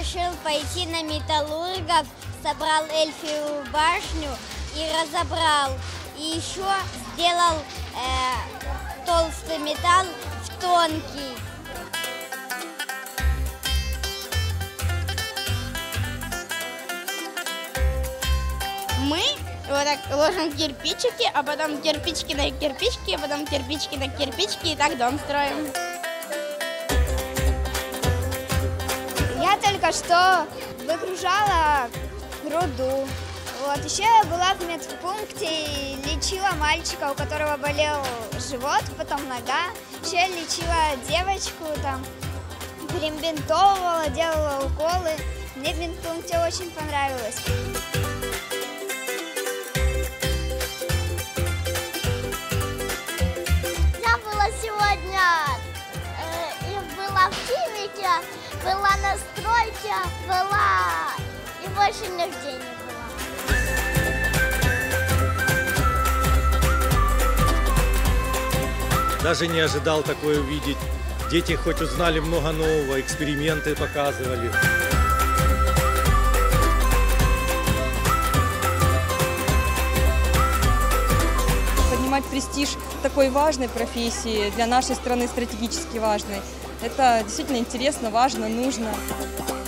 решил пойти на металлургов, собрал Эльфивую башню и разобрал. И еще сделал толстый металл в тонкий. Мы вот так ложим кирпичики, а потом кирпичики на кирпичики, а потом кирпичики на кирпичики, и так дом строим. Я только что выгружала руду. Вот. Еще я была в медпункте и лечила мальчика, у которого болел живот, потом нога. Еще я лечила девочку, там, перебинтовывала, делала уколы. Мне в медпункте очень понравилось. Я была сегодня была в химике, была на стройке, была и больше нигде не была. Даже не ожидал такое увидеть. Дети хоть узнали много нового, эксперименты показывали. Поднимать престиж такой важной профессии, для нашей страны стратегически важной. Это действительно интересно, важно, нужно.